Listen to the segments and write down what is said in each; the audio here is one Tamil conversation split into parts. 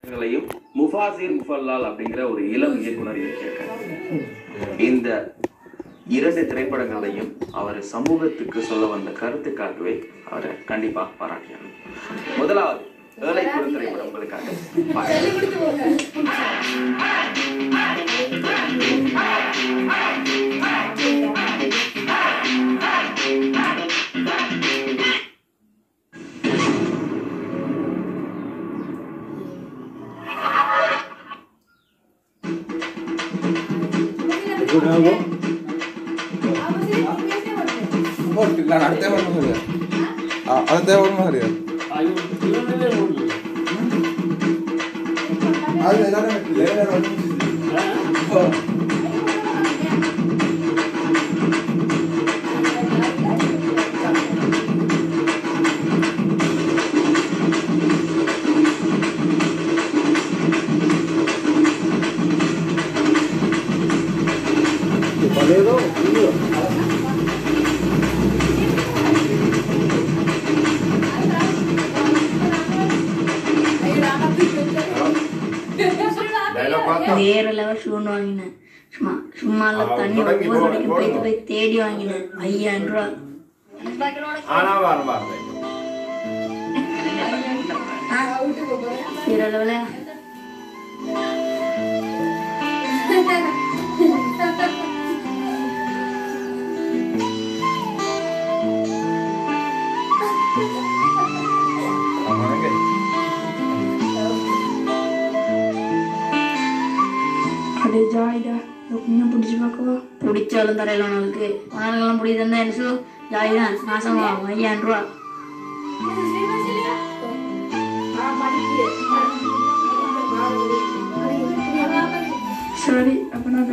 முஃபாசிர் முஃபல்லால் அப்படிங்கிற ஒரு இளம் இயக்குனர் இருக்காரு. இந்த 2 திரைப்படங்களையும் அவர் சமூகத்துக்கு சொல்ல வந்த கருத்துக்காகவே அவரை கண்டிப்பா பாராட்டினார். முதலாவது ஏழை குழு திரைப்படம் உங்களுக்காக. வேற லெவல் ஷூன் வாங்கினேன். சும்மா தண்ணி ஒவ்வொரு கடைக்கும் போய் தேடி வாங்கினேன். 5000 ரூபா. வேற லெவல ஜாயிடா கொஞ்சம் பிடிச்சி பார்க்கவா? பிடிச்சாலும் தரையில உனக்கு உனக்கெல்லாம் பிடிச்சிருந்தா என்ன ஜாய் தான் நாசமா 5000 ரூபா. சரி அப்ப நான்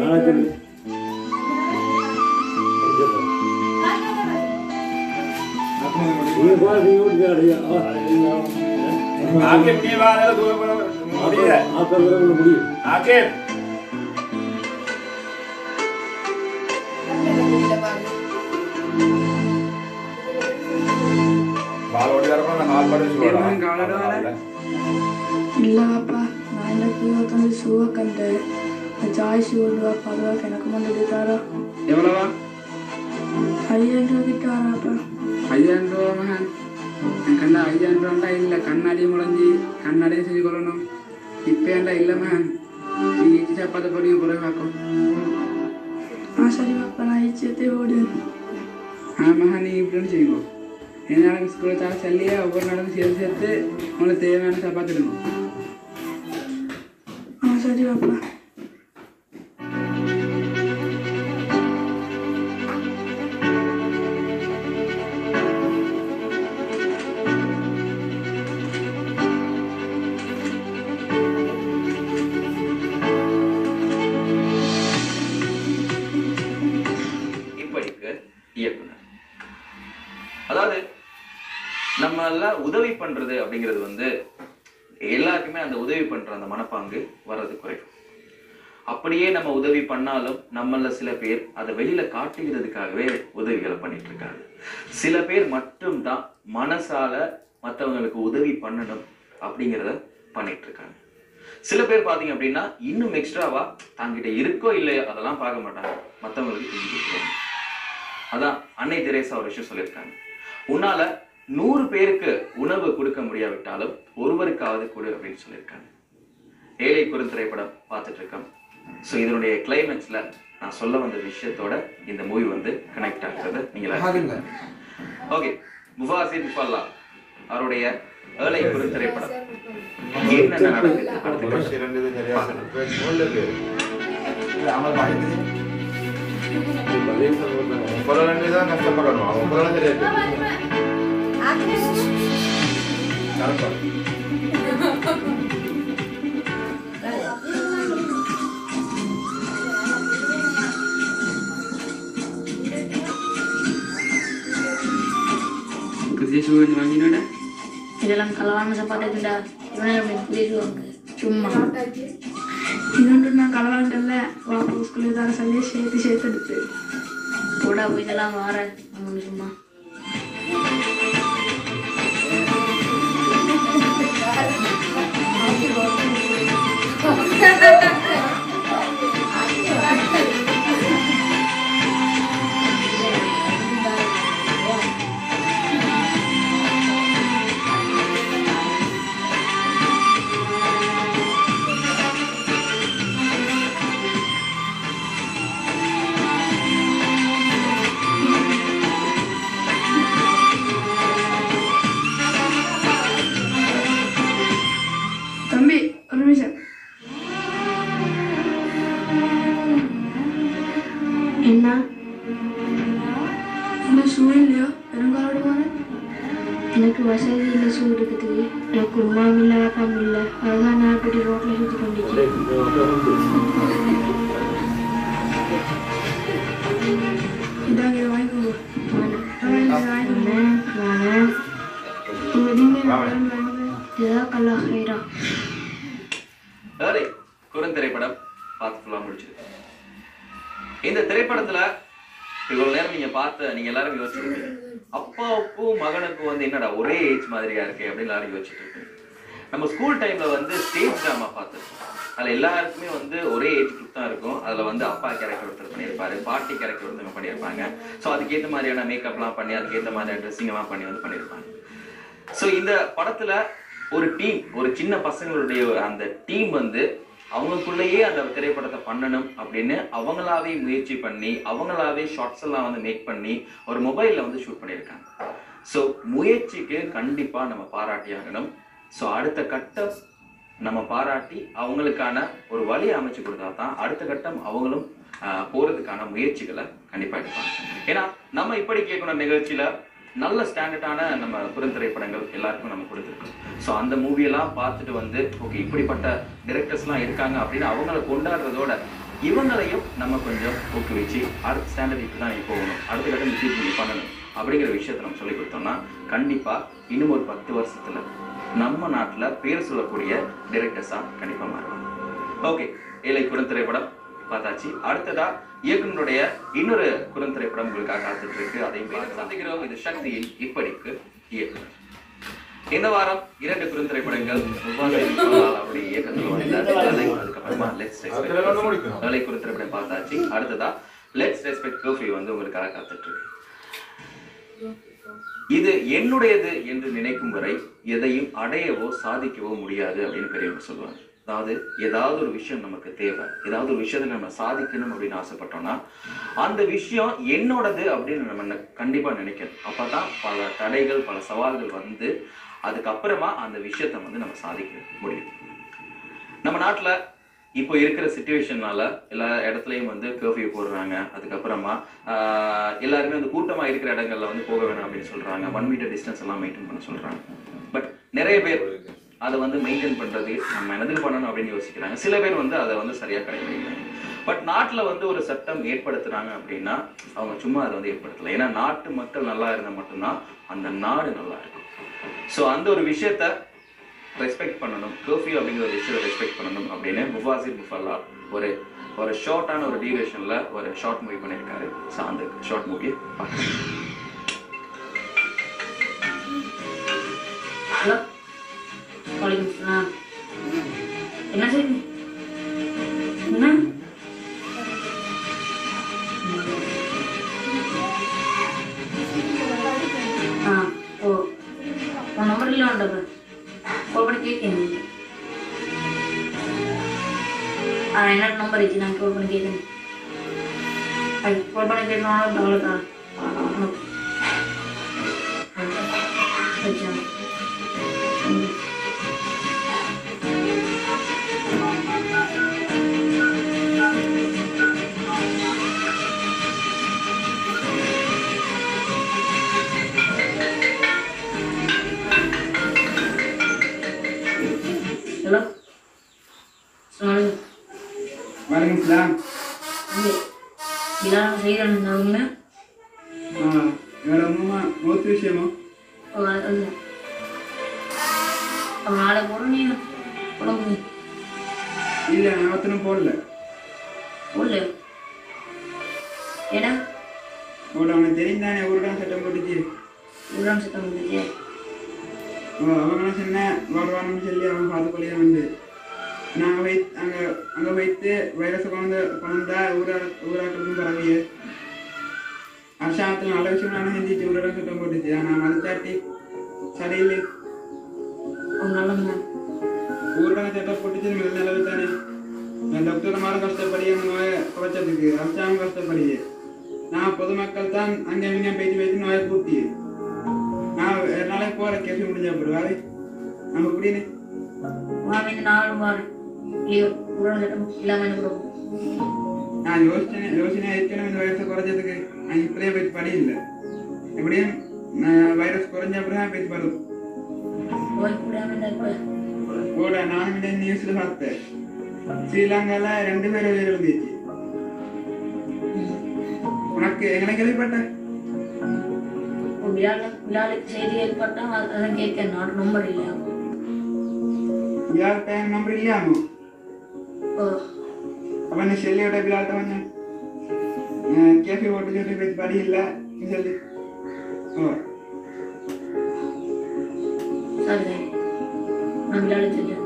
இல்லப்பா நான் எனக்கு உட்காந்து ஷூவை கண்டேன். ஜாய் ஷூ ரூபா 10 ரூபா எனக்கு வந்து எடுத்தாரா? எவ்வளவா? 5000 ரூபா கிட்ட வராப்பா. 5000 ரூபா மகன் கண்டா 5000 ரூபாண்டா இல்லை கண்ணாடி முளைஞ்சி கண்ணாடியும் செஞ்சு கொள்ளணும். இப்பேண்டா இல்லை மகன் நீ இச்சி சப்பாத்தை பொடியும் குறை பார்க்கும். சரி பாப்பா நான் இச்சத்தை ஓடு. மகன் நீ இப்படின்னு செய்வோம். என்னால் ஸ்கூலில் தர சொல்லியே ஒவ்வொரு நாளும் சேர்த்து உங்களுக்கு தேவையான சப்பாத்தி எடுக்கணும். சரி பாப்பா. இப்படிக்கு இயக்குனர் அதாவது நம்மள உதவி பண்றது அப்படிங்கிறது வந்து எல்லாருக்குமே அந்த உதவி பண்ற அந்த மனப்பாங்கு வர்றது குறையும். அப்படியே நம்ம உதவி பண்ணாலும் நம்மள சில பேர் அதை வெளியில காட்டுகிறதுக்காகவே உதவிகளை பண்ணிட்டு இருக்காங்க. சில பேர் மட்டும்தான் மனசால மற்றவங்களுக்கு உதவி பண்ணணும் அப்படிங்கிறத பண்ணிட்டு இருக்காங்க. சில பேர் பாத்தீங்க அப்படின்னா இன்னும் எக்ஸ்ட்ராவா தாங்கிட்ட இருக்கோ இல்லையோ அதெல்லாம் பார்க்க மாட்டாங்க, மற்றவங்களுக்கு செஞ்சு கொடுக்குறாங்க. அதான் அன்னை தெரேசா ஒரு விஷயம் சொல்லியிருக்காங்க, உன்னால 100 பேருக்கு உணவு கொடுக்க முடியாவிட்டாலும் ஒருவருக்காவது கொடு அப்படின்னு சொல்லியிருக்காங்க. ஏழை குறு திரைப்படம் பார்த்துட்டு இருக்கோம். ஸோ இதனுடைய கிளைமேக்ஸ்ல நான் சொல்ல வந்த விஷயத்தோட இந்த மூவி வந்து கனெக்ட் ஆகுறது நீங்களா? ஓகே, முஃபாசிர் முஃபல்லால் அவருடைய ஏழை குறு திரைப்படம் என்னென்ன நடக்குது இதெல்லாம் கலவான சப்பாத்திடா சும்மா இன்னொன்று நான் கலவாண்டல வாப்பா ஸ்கூலில் தர சொல்லி சேர்த்து எடுத்து போடா இதெல்லாம் வார சும்மா ஒரு நிமிஷம். என்ன இந்த ஷூ இல்லையா? பெருங்காலோட போகிறேன். எனக்கு வசதி இல்லை ஷூ எடுக்கிறதுக்கு. எனக்கு உமாவும் இல்லை அப்பாவும் இல்லை. அதுதான் நான் இப்படி ரோட்டில் சுற்றி கொண்டிருக்கேன். இதாங்க வாங்கிக்கோங்க. குறுந்திரைப்படம் பார்த்து ஃபுல்லாக முடிச்சிருக்கு. இந்த திரைப்படத்துல இவ்வளவு நேரம் நீங்க பார்த்த நீங்க எல்லாரும் யோசிச்சிருக்கீங்க, அப்பாவுக்கும் மகனுக்கும் வந்து என்னடா ஒரே ஏஜ் மாதிரியா இருக்கு அப்படின்னு எல்லாரும் யோசிச்சுட்டு இருக்கீங்க. நம்ம ஸ்கூல் டைம்ல வந்து ஸ்டேஜ் டிராமா பார்த்துருக்கோம். அதுல எல்லாருக்குமே வந்து ஒரே ஏஜ் குரூப் தான் இருக்கும். அதுல வந்து அப்பா கேரக்டர் ஒருத்தர் பண்ணியிருப்பாரு, பாட்டி கேரக்டர் ஒருத்தவங்க பண்ணியிருப்பாங்க. ஸோ அதுக்கேற்ற மாதிரியான மேக்கப்லாம் பண்ணி அதுக்கேற்ற மாதிரியான ட்ரெஸ்ஸிங் எல்லாம் பண்ணி வந்து பண்ணியிருப்பாங்க. ஸோ இந்த படத்துல ஒரு டீம், ஒரு சின்ன பசங்களுடைய அந்த டீம் வந்து அவங்களுக்குள்ளேயே அந்த திரைப்படத்தை பண்ணணும் அப்படின்னு அவங்களாவே முயற்சி பண்ணி அவங்களாவே ஷார்ட்ஸ் எல்லாம் வந்து மேக் பண்ணி ஒரு மொபைல்ல வந்து ஷூட் பண்ணியிருக்காங்க. ஸோ முயற்சிக்கு கண்டிப்பா நம்ம பாராட்டி ஆகணும். ஸோ அடுத்த கட்டம் நம்ம பாராட்டி அவங்களுக்கான ஒரு வழியை அமைச்சு கொடுத்தா தான் அடுத்த கட்டம் அவங்களும் போறதுக்கான முயற்சிகளை கண்டிப்பா எடுப்பாங்க. ஏன்னா நம்ம இப்படி கேட்கணும் நிகழ்ச்சியில நல்ல ஸ்டாண்டர்டான நம்ம குறுந்திரைப்படங்கள் எல்லாருக்கும் நம்ம கொடுத்துருக்கோம். ஸோ அந்த மூவியெல்லாம் பார்த்துட்டு வந்து ஓகே இப்படிப்பட்ட டிரெக்டர்ஸ்லாம் இருக்காங்க அப்படின்னு அவங்கள கொண்டாடுறதோட இவங்களையும் நம்ம கொஞ்சம் ஊக்குவிச்சு அடுத்த ஸ்டாண்டர்ட் இப்படி தான் போகணும், அடுத்த கட்டம் இப்படி பண்ணணும் அப்படிங்கிற விஷயத்தை நம்ம சொல்லி கொடுத்தோம்னா கண்டிப்பா இன்னும் ஒரு 10 வருஷத்துல நம்ம நாட்டுல பேர் சொல்லக்கூடிய டிரெக்டர்ஸா கண்டிப்பா மாறுவாங்க. ஓகே, ஏழை குறுந்திரைப்படம் பார்த்தாச்சு. அடுத்ததா இயக்குனருடைய இன்னொரு குறுந்திரைப்படம் உங்களுக்காக காத்துட்டு இருக்கு. அதையும் சந்திக்கிறோம். இது சக்தியின் இப்படிக்கு இயக்குனர். இந்த வாரம் 2 குறுந்திரைப்படங்கள் அவருடைய இயக்கத்தில் அதுக்கப்புறமா ஏழை குறுந்திரைப்படம் பார்த்தாச்சு. அடுத்ததா லெட்ஸ் ரெஸ்பெக்ட் கர்ஃபியூ வந்து உங்களுக்காக காத்துட்டு இருக்கு. இது என்னுடையது என்று நினைக்கும் வரை எதையும் அடையவோ சாதிக்கவோ முடியாது அப்படின்னு பெரியவங்க சொல்லுவாங்க. அதாவது ஏதாவது ஒரு விஷயம் நமக்கு தேவை, ஏதாவது ஒரு விஷயத்தை நம்ம சாதிக்கணும் அப்படின்னு ஆசைப்பட்டோம்னா அந்த விஷயம் என்னோடது அப்படின்னு நம்ம கண்டிப்பா நினைக்கணும். அப்பதான் பல தடைகள் பல சவால்கள் வந்து அதுக்கப்புறமா அந்த விஷயத்த வந்து நம்ம சாதிக்க முடியும். நம்ம நாட்டுல இப்போ இருக்கிற சிச்சுவேஷன்னால எல்லா இடத்துலையும் வந்து கர்ஃபியூ போடுறாங்க. அதுக்கப்புறமா எல்லாருமே வந்து கூட்டமா இருக்கிற இடங்கள்ல வந்து போக வேணாம் அப்படின்னு சொல்றாங்க. 1 மீட்டர் டிஸ்டன்ஸ் எல்லாம் மெயின்டைன் பண்ண சொல்றாங்க. பட் நிறைய பேர் அதை வந்து மெயின்டைன் பண்றது நம்ம என்னது பண்ணணும் அப்படின்னு யோசிக்கிறாங்க. சில பேர் வந்து அதை வந்து சரியா கடைபிடிக்கிறாங்க. பட் நாட்டுல வந்து ஒரு சட்டம் ஏற்படுத்துறாங்க அப்படின்னா அவங்க சும்மா அதை வந்து ஏற்படுத்தல. ஏன்னா நாட்டு மக்கள் நல்லா இருந்தா மட்டும்தான் அந்த நாடு நல்லா இருக்கும். ஸோ அந்த ஒரு விஷயத்த ரெஸ்பெக்ட் பண்ணணும், கர்ஃபியூ அப்படிங்கிற ஒரு விஷயத்தை ரெஸ்பெக்ட் பண்ணணும் அப்படின்னு முஃபாசில் முஃபல்லா ஒரு ஷார்ட்டான ஒரு டியூரேஷன்ல ஒரு ஷார்ட் மூவி பண்ணியிருக்காரு. ஸோ அந்த ஷார்ட் மூவியை பார்க்கலாம். ஹலோ, என்ன செய்யுங்க? என்ன ஓ உன் நம்பர் இல்லை உண்டது கால் பண்ணி கேட்கணும். என்னோட நம்பர் இருக்கு, நான் கால் பண்ணி கேட்கணும். கால் பண்ணி கேட்கணும். அவ்வளோதான். ஹலோ, வணக்கம் இஸ்லாம். இதான் செய்யறாங்க அவங்க. என்னோட அம்மா மௌத்து விஷயமா? நாளை போடுறீங்க உடம்பு இல்லை, நான் ஒருத்தனும் போடல. போடல ஏடா? போட அவனுக்கு தெரியும் தானே, ஊருடான் சட்டம் போட்டுச்சு. ஊரான் சட்டம் போட்டுச்சு. அவங்க சொன்ன வருவான்னு சொல்லி அவன் பார்த்து கொள்ளியா வந்து நாங்கள் அங்கே வைத்து வைரஸை கொண்டா ஊராக்களுக்கும் பரவிய அரசாங்கத்தில் நல்ல விஷயம் நானும் செஞ்சிச்சு. ஊரிடம் சட்டம் போட்டுச்சு. நான் மதிச்சாட்டி சரியில்லை. ஊரிடம் சட்டம் போட்டுச்சு நிலவு தானே. டாக்டர்மாரும் கஷ்டப்படி அந்த நோயை குறைச்சதுக்கு அரசாங்கம் கஷ்டப்படுது. நான் பொதுமக்கள் தான் அங்கே இங்கே பேச்சு நோயை கூட்டி நான் ஒரு நாளைக்கு போகிற கேஸ் முடிஞ்சா போடுவாரு நம்ம இப்படின்னு மாமி இந்த 4 வாரம் லீவ் கொரோனா சட்டம் இல்லாம என்ன கொடுக்கும்? நான் யோசனை ஏற்கனவே இந்த வைரஸை குறைஞ்சதுக்கு நான் இப்படியே போய் படி இல்லை எப்படியும் வைரஸ் குறைஞ்ச அப்புறம் போய் வரும் போய் கூடாம கூட நானும் இந்த நியூஸ்ல பார்த்தேன் ஸ்ரீலங்கால 2 பேர் இருந்துச்சு உனக்கு எங்களை கேள்விப்பட்ட விழாளுக்கு செய்தி ஏற்பட்டா அதான் கேட்க நாடு நம்பர் இல்லையா? விழாட்ட நம்பர் இல்லையாமோ அப்ப நீ செல்லியோட விழாட்ட வந்து கேஃபி ஓட்டு சொல்லி போய் படி இல்லை சொல்லி ஓ சரி நான் விழாளுக்கு சொல்லுவேன்.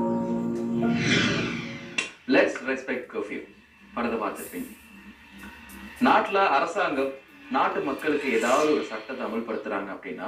லெட்ஸ் ரெஸ்பெக்ட் கர்ஃபியூ படத்தை பார்த்துருப்பீங்க. நாட்டில் அரசாங்கம் நாட்டு மக்களுக்கு ஏதாவது ஒரு சட்டத்தை அமல்படுத்துறாங்க அப்படின்னா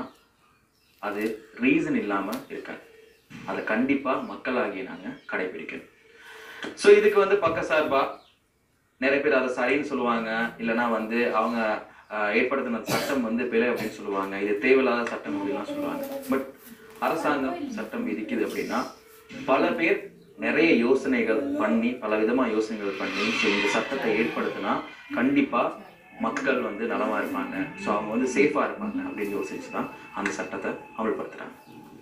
அது ரீசன் இல்லாம இருக்காது. அதை கண்டிப்பா மக்களாகிய நாங்க கடைபிடிக்கணும். ஸோ இதுக்கு வந்து பக்க சார்பா நிறைய பேர் அதை சரின்னு சொல்லுவாங்க, இல்லைன்னா வந்து அவங்க ஏற்படுத்தின சட்டம் வந்து பிழை அப்படின்னு சொல்லுவாங்க, இது தேவையில்லாத சட்டம் அப்படின்லாம் சொல்லுவாங்க. பட் அரசாங்கம் சட்டம் விதிக்குது அப்படின்னா பல பேர் நிறைய யோசனைகள் பண்ணி பல விதமா யோசனைகள் பண்ணி ஸோ இந்த சட்டத்தை ஏற்படுத்தினா கண்டிப்பா மக்கள் வந்து நலமா இருப்பாங்க, ஸோ அவங்க வந்து சேஃபா இருப்பாங்க அப்படின்னு யோசிச்சுதான் அந்த சட்டத்தை அமல்படுத்துறாங்க.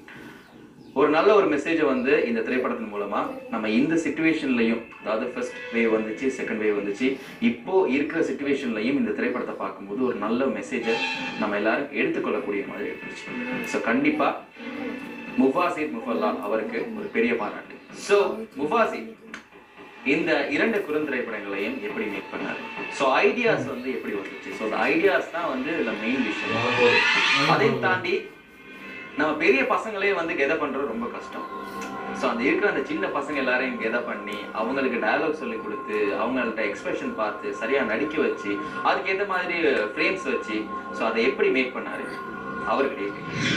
ஒரு நல்ல ஒரு மெசேஜை வந்து இந்த திரைப்படத்தின் மூலமா நம்ம இந்த சிச்சுவேஷன்லையும், அதாவது ஃபர்ஸ்ட் வேவ் வந்துச்சு, செகண்ட் வேவ் வந்துச்சு, இப்போ இருக்கிற சிச்சுவேஷன்லையும் இந்த திரைப்படத்தை பார்க்கும்போது ஒரு நல்ல மெசேஜை நம்ம எல்லாரும் எடுத்துக்கொள்ளக்கூடிய மாதிரி இருந்துச்சு. ஸோ கண்டிப்பா முஃபாசிர் முஃபல்லால் அவருக்கு ஒரு பெரிய பாராட்டு. ஸோ முஃபாசிர் இந்த 2 குறுந்திரைப்படங்களையும் எப்படி மேக் பண்ணாரு, ஸோ ஐடியாஸ் வந்து எப்படி வந்துச்சு, ஸோ அந்த ஐடியாஸ் தான் வந்து இதுல மெயின் விஷயம். அதையும் தாண்டி நம்ம பெரிய பசங்களே வந்து கெதர் பண்றது ரொம்ப கஷ்டம். ஸோ அந்த இருக்கிற அந்த சின்ன பசங்க எல்லாரையும் கெதர் பண்ணி அவங்களுக்கு டயலாக் சொல்லி கொடுத்து அவங்கள்ட்ட எக்ஸ்பிரஷன் பார்த்து சரியா நடிக்க வச்சு அதுக்கேற்ற மாதிரி ஃப்ரேம்ஸ் வச்சு ஸோ அதை எப்படி மேக் பண்ணாரு அவர்கிட்ட.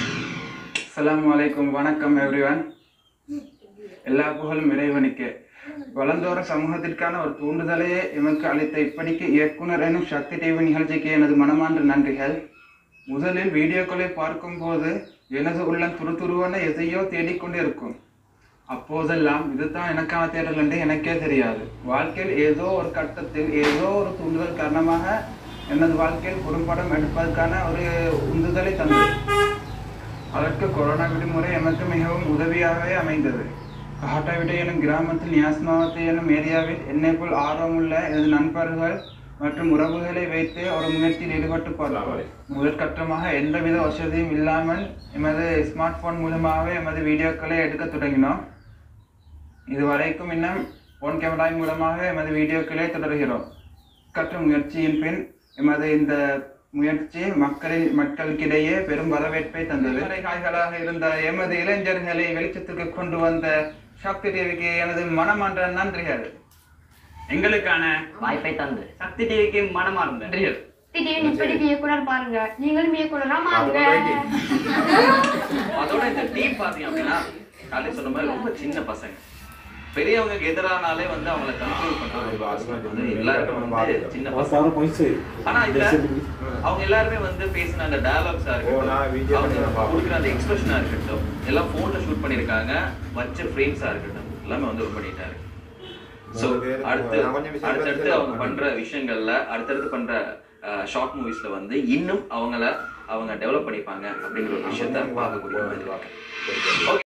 அஸ்ஸலாமு அலைக்கும், வணக்கம் எவ்ரிவன். எல்லா புகழும் இறைவனுக்கு. வளர்ந்தோர சமூகத்திற்கான ஒரு தூண்டுதலையே எமக்கு அளித்த இப்படிக்கு இயக்குனர் எனும் சக்தி டிவி நிகழ்ச்சிக்கு எனது மனமார்ந்த நன்றிகள். முதலில் வீடியோக்களை பார்க்கும்போது எனது உள்ளம் துருதுருவன எதையோ தேடிக்கொண்டு இருக்கும். அப்போதெல்லாம் இதுதான் எனக்கான தேடல் என்று எனக்கே தெரியாது. வாழ்க்கையில் ஏதோ ஒரு கட்டத்தில் ஏதோ ஒரு தூண்டுதல் காரணமாக எனது வாழ்க்கையில் குறும்படம் எடுப்பதற்கான ஒரு உந்துதலை தந்தது. அதற்கு கொரோனா விடுமுறை எமக்கு மிகவும் உதவியாகவே அமைந்தது. காட்டாவிடை எனும் கிராமத்தில் நியாஸ்மாவத்தை எனும் ஏரியாவில் என்னை போல் ஆர்வமுள்ள எனது நண்பர்கள் மற்றும் உறவுகளை வைத்து ஒரு முயற்சியில் ஈடுபட்டு பார்த்தோம். முதற்கட்டமாக எந்தவித வசதியும் இல்லாமல் எமது ஸ்மார்ட் போன் மூலமாகவே எமது வீடியோக்களை எடுக்க தொடங்கினோம். இதுவரைக்கும் இன்னும் போன் கேமரா மூலமாக எமது வீடியோக்களை தொடர்கிறோம். கற்ற முயற்சியின் பின் எமது இந்த முயற்சி மக்களுக்கிடையே பெரும் வரவேற்பை தந்தது. காய்களாக இருந்த எமது இளைஞர்களை வெளிச்சத்துக்கு கொண்டு வந்த சக்தி டிவிக்கு எனது மனமார்ந்த நன்றிகள். எங்களுக்கான வாய்ப்பை தந்து சக்தி டிவிக்கு மனமார்ந்த நன்றிகள். திடீர்னு இப்படி இயக்குனர் பாருங்க, நீங்களும் இயக்குனரா மாறுங்க. அதோட இந்த டீம் பாத்தீங்க அப்படின்னா காலையில் சொன்ன மாதிரி ரொம்ப சின்ன பசங்க, பெரியவங்க எதிரானாலே வந்து அவங்களை கண்ட்ரோல் பண்றது எல்லாருக்கும் வந்து சின்ன பசங்க. ஆனா இதுல அவங்க எல்லாருமே வந்து பேசின அந்த டயலாக்ஸா இருக்கட்டும், அவங்க கொடுக்குற அந்த எக்ஸ்பிரஷனா இருக்கட்டும், எல்லாம் போன்ல ஷூட் பண்ணிருக்காங்க, வச்ச ஃப்ரேம்ஸா இருக்கட்டும், எல்லாமே வந்து ரொம்ப நீட்டா இருக்கு. ஸோ அடுத்தடுத்து அவங்க பண்ற விஷயங்கள்ல அடுத்தடுத்து பண்ற ஷார்ட் மூவிஸ்ல வந்து இன்னும் அவங்க டெவலப் பண்ணிப்பாங்க அப்படிங்கிற ஒரு விஷயத்த பார்க்கக்கூடிய மாதிரி இருக்கு.